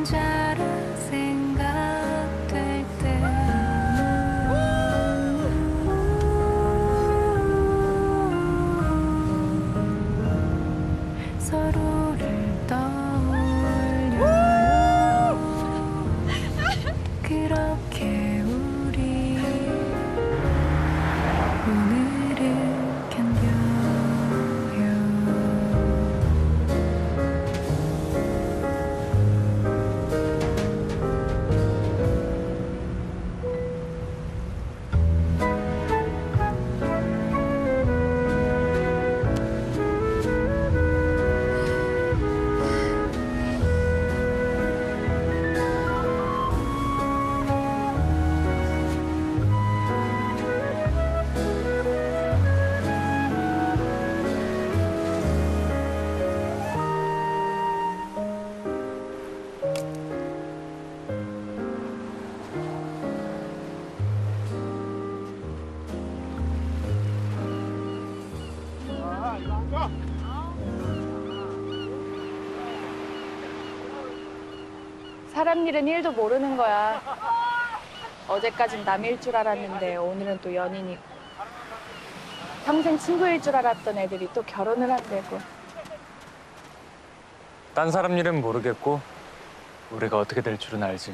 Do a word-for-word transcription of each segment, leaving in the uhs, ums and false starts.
남자라 생각될 때 서로를 떠올려 그렇게 우리 오늘을 견뎌요. 사람 일은 일도 모르는 거야. 어제까진 남일 줄 알았는데 오늘은 또 연인이고. 평생 친구일 줄 알았던 애들이 또 결혼을 한대고. 딴 사람 일은 모르겠고 우리가 어떻게 될 줄은 알지.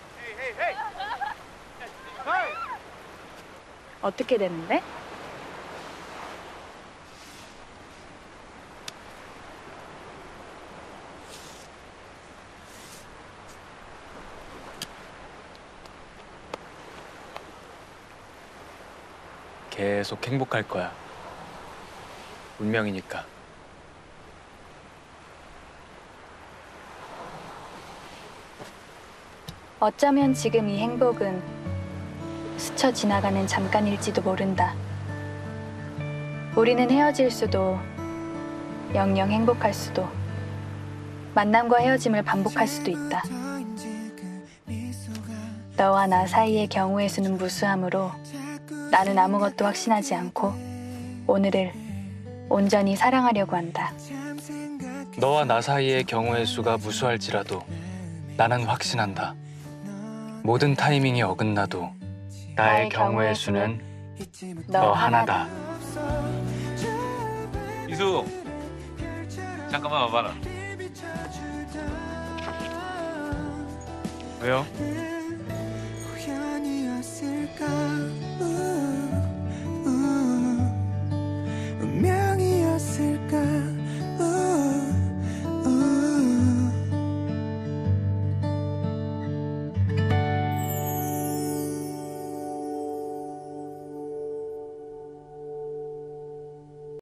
어떻게 되는데? 계속 행복할 거야. 운명이니까. 어쩌면 지금 이 행복은 스쳐 지나가는 잠깐일지도 모른다. 우리는 헤어질 수도, 영영 행복할 수도, 만남과 헤어짐을 반복할 수도 있다. 너와 나 사이의 경우의 수는 무수하므로 나는 아무것도 확신하지 않고 오늘을 온전히 사랑하려고 한다. 너와 나 사이의 경우의 수가 무수할지라도 나는 확신한다. 모든 타이밍이 어긋나도 나의 경우의 수는 너 하나다. 이수, 잠깐만 와봐라. 왜요? 우연이었을까